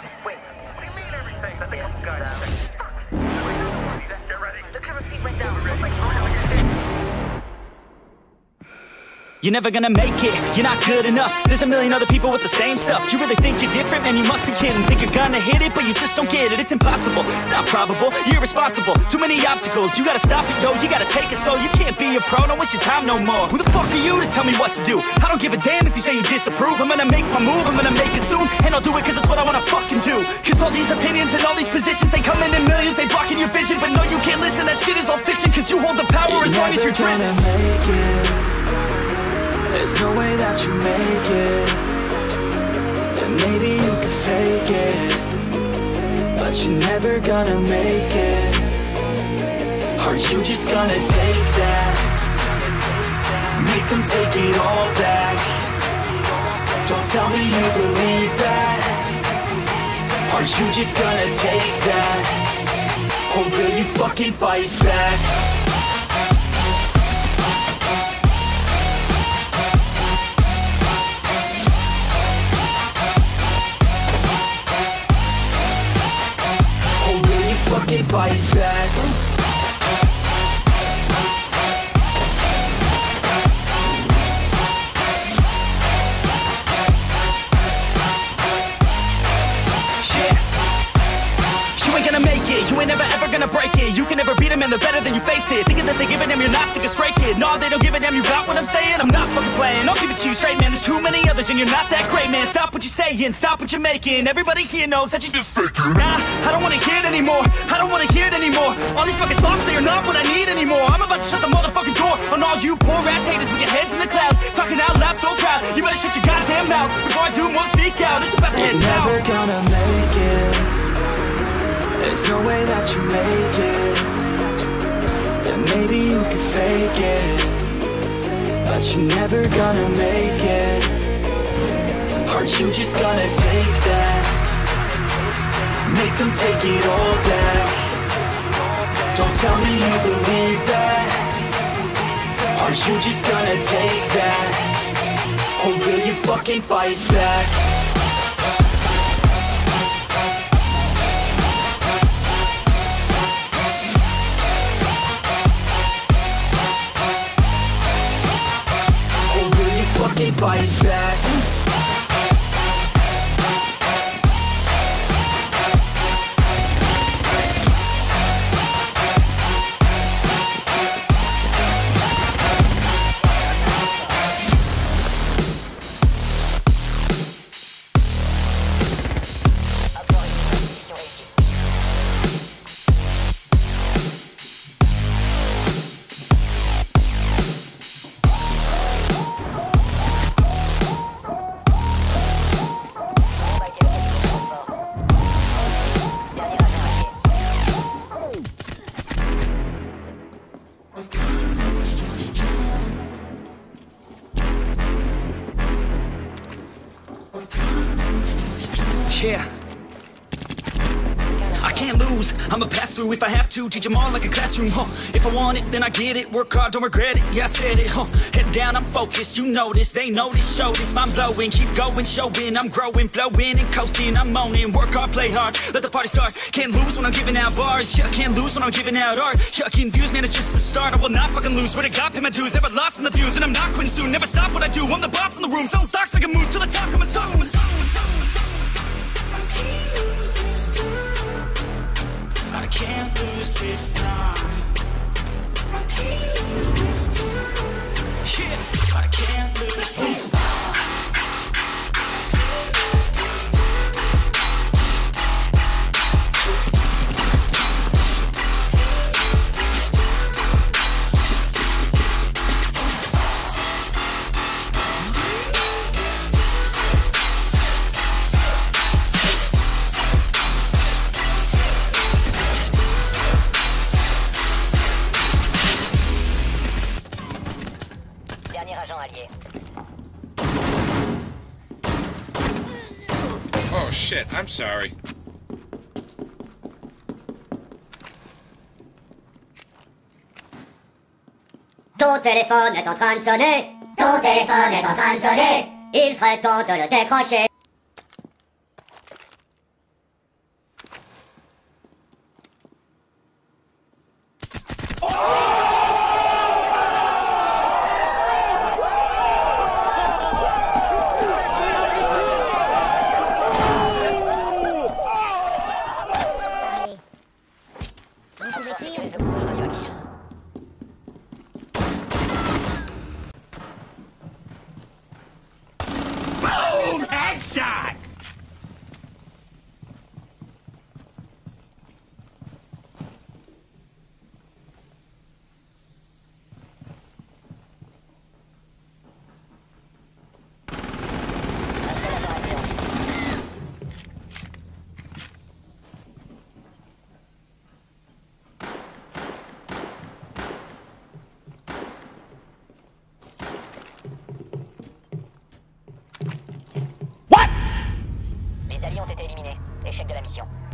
Wait, what do you mean everything? I think I'm guys. Fuck! Wait, see that? Get ready. Look how her feet went down. Ready? You're never gonna make it, you're not good enough. There's a million other people with the same stuff. You really think you're different? Man, you must be kidding. Think you're gonna hit it, but you just don't get it. It's impossible, it's not probable, you're irresponsible. Too many obstacles, you gotta stop it, yo. You gotta take it slow, you can't be a pro. Don't waste your time no more. Who the fuck are you to tell me what to do? I don't give a damn if you say you disapprove. I'm gonna make my move, I'm gonna make it soon. And I'll do it cause it's what I wanna fucking do. Cause all these opinions and all these positions, they come in millions, they blocking your vision. But no, you can't listen, that shit is all fiction. Cause you hold the power as long as you're dreaming. There's no way that you make it. And maybe you can fake it, but you're never gonna make it. Are you just gonna take that? Make them take it all back. Don't tell me you believe that. Are you just gonna take that? Or will you fucking fight back? Fight back. You ain't gonna make it, you ain't never ever gonna break it. You can never beat them and they're better than you face it. Thinking that they give a damn, you're not thinking straight, kid. No, they don't give a damn, you got what I'm saying? I'm not fucking playing, I'll give it to you straight, man. There's too many others and you're not that great, man. Stop what you're saying, stop what you're making. Everybody here knows that you just faking. Nah, I don't wanna hear it anymore, I don't wanna hear it anymore. All these fucking thoughts, they are not what I need anymore. I'm about to shut the motherfucking door on all you poor ass haters with your heads in the clouds, talking out loud so proud. You better shut your goddamn mouth before I do more speak out. It's about to head south. You're never gonna make it. There's no way that you make it. And maybe you can fake it, but you're never gonna make it. Are you just gonna take that? Make them take it all back. Don't tell me you believe that. Are you just gonna take that? Or will you fucking fight back? Fight back. Yeah, I can't lose, I'ma pass through if I have to. Teach them all like a classroom, huh? If I want it, then I get it. Work hard, don't regret it, yeah I said it, huh? Head down, I'm focused, you notice. They notice, show this, mind blowing. Keep going, showing, I'm growing. Flowing and coasting, I'm moaning. Work hard, play hard, let the party start. Can't lose when I'm giving out bars. Yeah, can't lose when I'm giving out art. Yeah, confused, man, it's just the start. I will not fucking lose, swear to God, pay my dues. Never lost in the views, and I'm not quitting soon. Never stop what I do, I'm the boss in the room. Selling stocks, make a move to the top, coming soon. I can't lose this time. I can't lose this time. Yeah, I can't lose this time. Oh shit, I'm sorry. Ton téléphone est en train de sonner. Ton téléphone est en train de sonner. Il serait temps de le décrocher. l'échec de la mission.